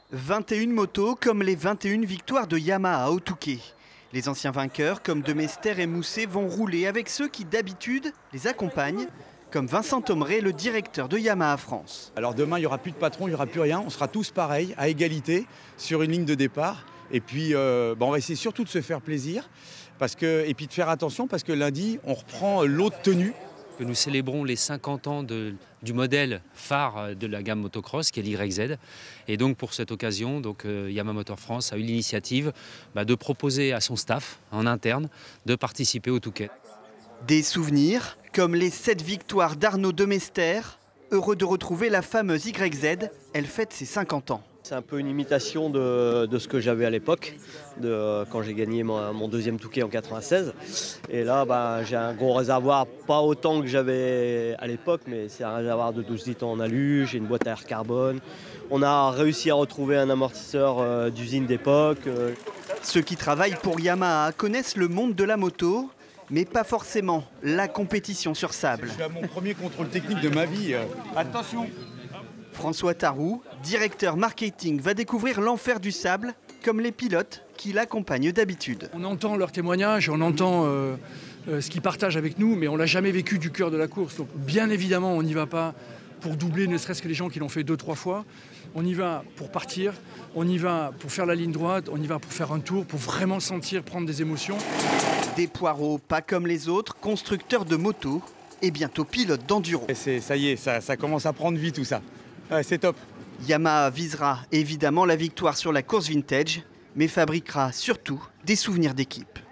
21 motos comme les 21 victoires de Yamaha au Touquet. Les anciens vainqueurs comme De Mester et Mousset vont rouler avec ceux qui d'habitude les accompagnent, comme Vincent Tomré, le directeur de Yamaha France. Alors demain, il n'y aura plus de patron, il n'y aura plus rien. On sera tous pareils, à égalité, sur une ligne de départ. Et puis, on va essayer surtout de se faire plaisir et puis de faire attention parce que lundi, on reprend l'autre tenue. Nous célébrons les 50 ans du modèle phare de la gamme motocross qui est l'YZ. Et donc pour cette occasion, Yamaha Motor France a eu l'initiative de proposer à son staff en interne de participer au Touquet. Des souvenirs comme les 7 victoires d'Arnaud De Mester, heureux de retrouver la fameuse YZ, elle fête ses 50 ans. C'est un peu une imitation de ce que j'avais à l'époque, quand j'ai gagné mon deuxième Touquet en 96. Et là, j'ai un gros réservoir, pas autant que j'avais à l'époque, mais c'est un réservoir de 12 litres en alu, j'ai une boîte à air carbone. On a réussi à retrouver un amortisseur d'usine d'époque. Ceux qui travaillent pour Yamaha connaissent le monde de la moto, mais pas forcément la compétition sur sable. Je suis à mon premier contrôle technique de ma vie. Attention! François Tarou, directeur marketing, va découvrir l'enfer du sable, comme les pilotes qui l'accompagnent d'habitude. On entend leurs témoignages, on entend ce qu'ils partagent avec nous, mais on ne l'a jamais vécu du cœur de la course. Donc, bien évidemment, on n'y va pas pour doubler, ne serait-ce que les gens qui l'ont fait 2-3 fois. On y va pour partir, on y va pour faire la ligne droite, on y va pour faire un tour, pour vraiment sentir, prendre des émotions. Des poireaux, pas comme les autres, constructeurs de motos et bientôt pilotes d'enduro. Ça y est, ça commence à prendre vie tout ça. Ouais, c'est top. Yamaha visera évidemment la victoire sur la course vintage, mais fabriquera surtout des souvenirs d'équipe.